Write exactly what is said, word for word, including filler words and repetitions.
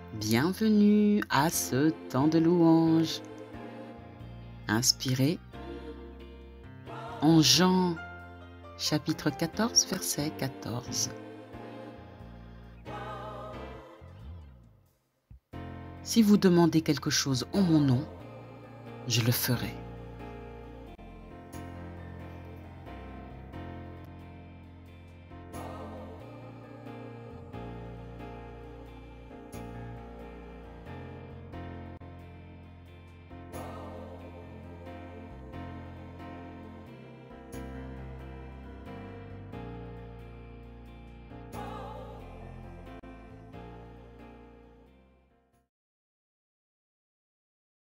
Bienvenue à ce temps de louange. Inspiré en Jean chapitre quatorze, verset quatorze. Si vous demandez quelque chose en mon nom, je le ferai.